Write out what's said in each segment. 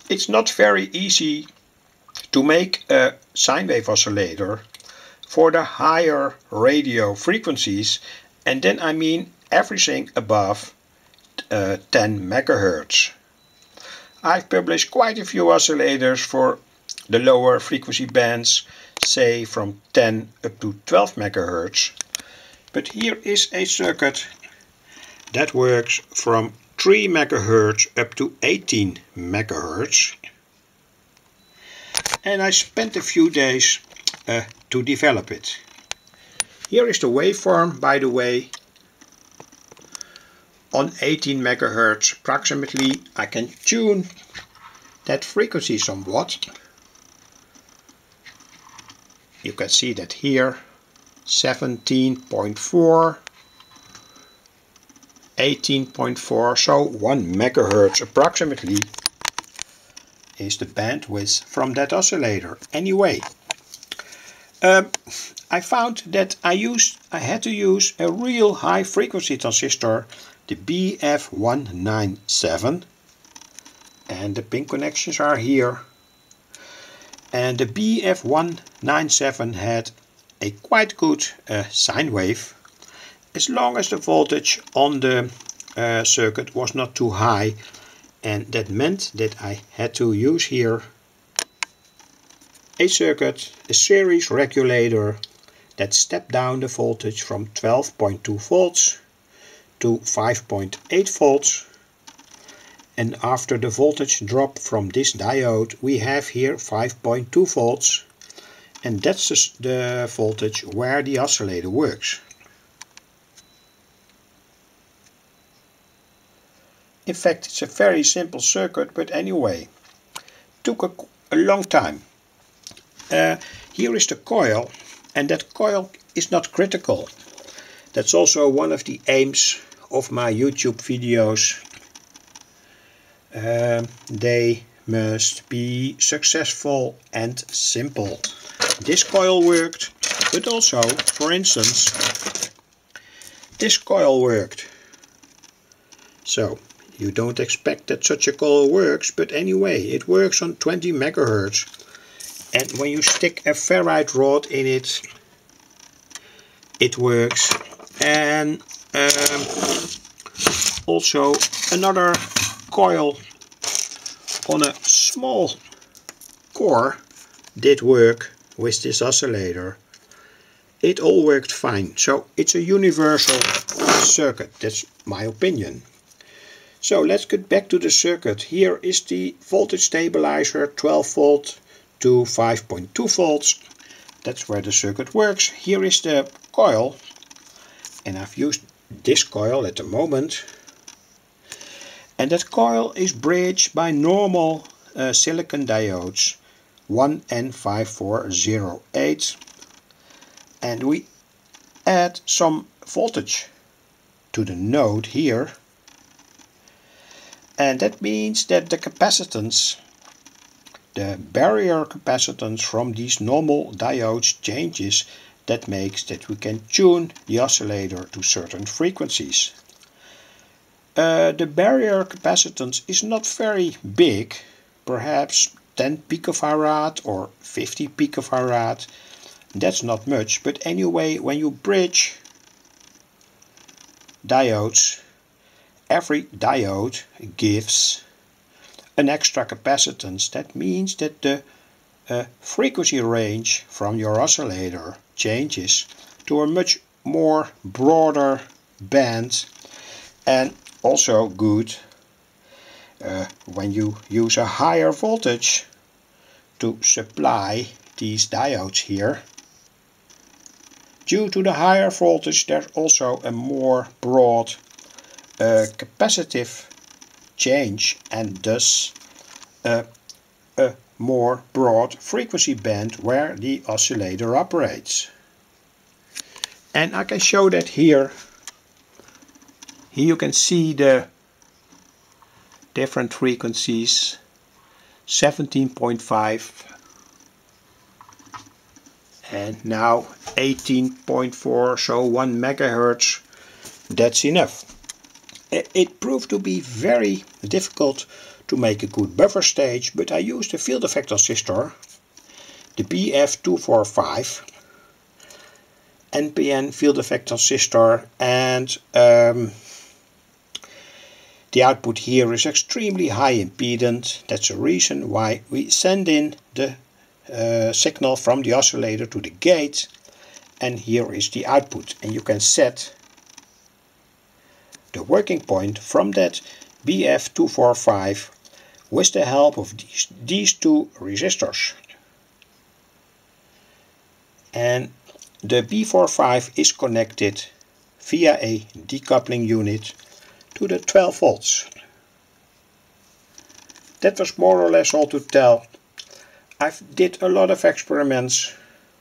It's not very easy to make a sine wave oscillator for the higher radio frequencies, and then I mean everything above 10 megahertz. I've published quite a few oscillators for the lower frequency bands, say from 10 up to 12 megahertz. But here is a circuit that works from 3 megahertz up to 18 megahertz. And I spent a few days to develop it. Here is the waveform, by the way. On 18 megahertz approximately I can tune that frequency somewhat. You can see that here 17.4, 18.4, so 1 megahertz approximately is the bandwidth from that oscillator. Anyway, I found that I had to use a real high frequency transistor, the BF197, and the pin connections are here. And the BF197 had a quite good sine wave, as long as the voltage on the circuit was not too high, and that meant that I had to use here a circuit, a series regulator that stepped down the voltage from 12.2 volts to 5.8 volts. And after the voltage drop from this diode, we have here 5.2 volts, and that's the voltage where the oscillator works. In fact, it's a very simple circuit, but anyway, took a long time. Here is the coil, and that coil is not critical. That's also one of the aims of my YouTube videos. They must be successful and simple. This coil worked, but also, for instance, this coil worked. So, you don't expect that such a coil works, but anyway, it works on 20 megahertz. And when you stick a ferrite rod in it, it works. And also another coil on a small core did work with this oscillator. It all worked fine. So it's a universal circuit. That's my opinion. So let's get back to the circuit. Here is the voltage stabilizer, 12 volt to 5.2 volts. That's where the circuit works. Here is the coil, and I've used this coil at the moment. And that coil is bridged by normal silicon diodes, 1N5408. And we add some voltage to the node here. And that means that the capacitance, the barrier capacitance from these normal diodes changes. That makes that we can tune the oscillator to certain frequencies. The barrier capacitance is not very big, perhaps 10 picofarad or 50 picofarad. That's not much, but anyway, when you bridge diodes, every diode gives an extra capacitance. That means that the frequency range from your oscillator changes to a much more broader band, and also good when you use a higher voltage to supply these diodes here. Due to the higher voltage, there's also a more broad capacitive change, and thus a more broad frequency band where the oscillator operates. And I can show that here. Here you can see the different frequencies, 17.5 and now 18.4, so 1 megahertz. That's enough. It proved to be very difficult to make a good buffer stage, but I used a field effect transistor, the BF245 NPN field effect transistor, and the output here is extremely high impedance. That's the reason why we send in the signal from the oscillator to the gate, and here is the output, and you can set the working point from that BF245 with the help of these two resistors. And the B45 is connected via a decoupling unit to the 12 volts. That was more or less all to tell. I did a lot of experiments,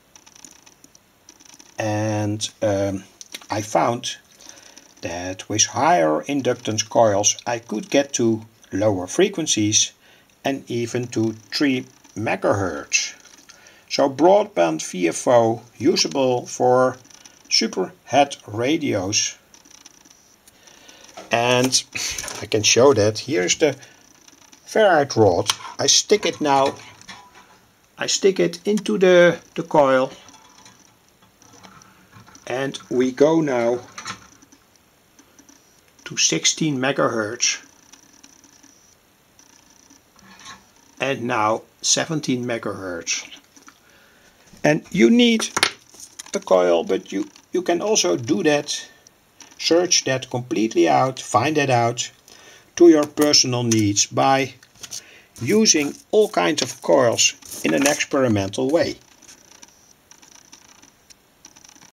and I found that with higher inductance coils I could get to lower frequencies and even to 3 MHz. So broadband VFO usable for superhet radios. And I can show that. Here is the ferrite rod. I stick it into the coil, and we go now to 16 MHz and now 17 MHz. And you need the coil, but you can also do that, search that completely out, find that out to your personal needs by using all kinds of coils in an experimental way.